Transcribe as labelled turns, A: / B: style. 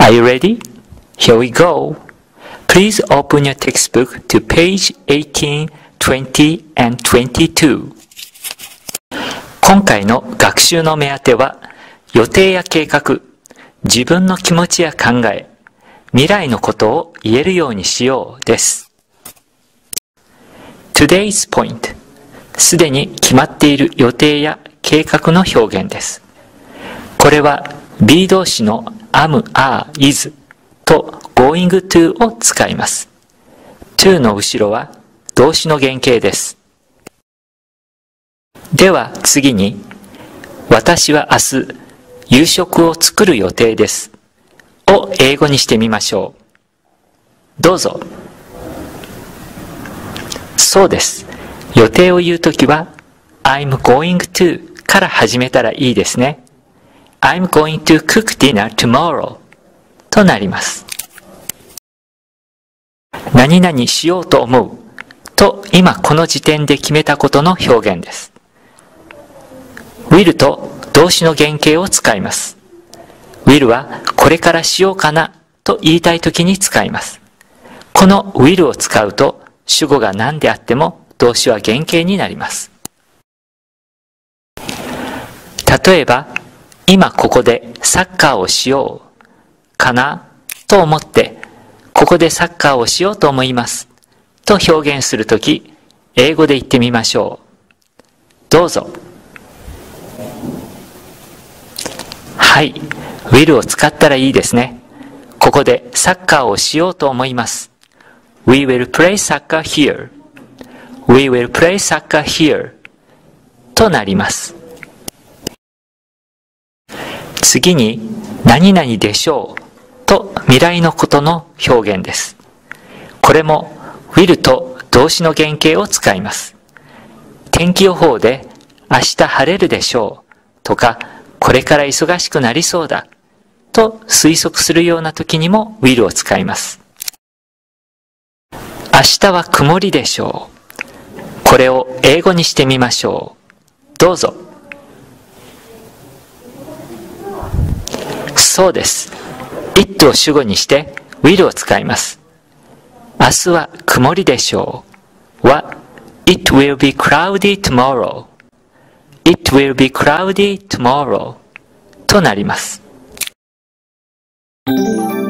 A: Are you ready? Here we go. Please open your textbook to page 18, 20, and 22. 今回の学習の目当ては、予定や計画、自分の気持ちや考え、未来のことを言えるようにしようです。Today's point. すでに決まっている予定や計画の表現です。これは be 動詞の am, are, is と going to を使います。to の後ろは動詞の原型です。では次に、私は明日夕食を作る予定ですを英語にしてみましょう。どうぞ。そうです。予定を言うときは I'm going to から始めたらいいですね。I'm going to cook dinner tomorrow となります。何々しようと思うと今この時点で決めたことの表現です。will と動詞の原型を使います。will はこれからしようかなと言いたいときに使います。この will を使うと主語が何であっても動詞は原型になります。例えば、今ここでサッカーをしようかなと思って、ここでサッカーをしようと思いますと表現するとき、英語で言ってみましょう。どうぞ。はい、will を使ったらいいですね。ここでサッカーをしようと思います。We will play soccer here.We will play soccer here となります。次に、何々でしょうと未来のことの表現です。これも will と動詞の原型を使います。天気予報で明日晴れるでしょうとか、これから忙しくなりそうだと推測するような時にも will を使います。明日は曇りでしょう。これを英語にしてみましょう。どうぞ。そうです。it を主語にして will を使います。明日は曇りでしょうは It will be cloudy tomorrow. It will be cloudy tomorrow となります。